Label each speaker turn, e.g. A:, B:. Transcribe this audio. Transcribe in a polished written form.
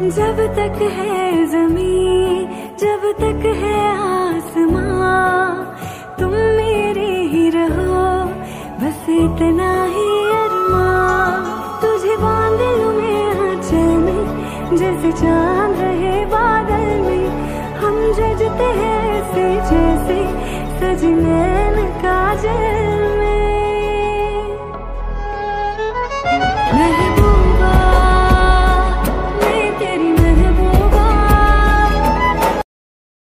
A: जब तक है ज़मीं, जब तक है आसमां, तुम मेरे ही रहो, बस इतना ही अरमां। तुझे बांध लूं मैं आंचल में, जैसे चाह